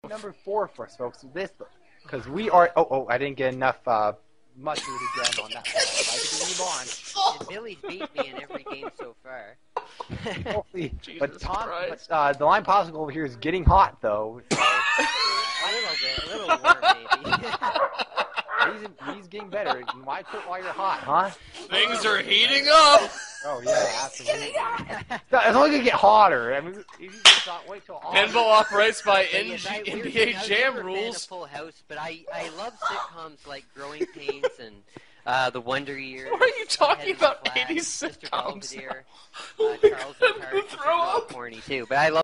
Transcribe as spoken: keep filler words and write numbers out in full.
Number four for us, folks. This, because we are. Oh, oh, I didn't get enough uh, mustard again on that one. I And Billy's beat me in every game so far. Hopefully, but Jesus Tom, Christ. but, uh, the line popsicle over here is getting hot though. So. A little bit, a little warm maybe. he's, he's getting better. Why quit while you're hot, huh? Things are heating up. Oh yeah, absolutely. It's only gonna get hotter. I mean, you just not wait till August. Pinball operates by But yes, I- N we're- B A I was Jam never a fan of rules. Full House, but I, I love sitcoms like Growing Pains and uh, The Wonder Years. Why are you talking Head in about Black, eighties Mister sitcoms Belvedere, now? uh, Oh my Charles God, and I'm Carter, gonna which is throw real up. corny too. But I love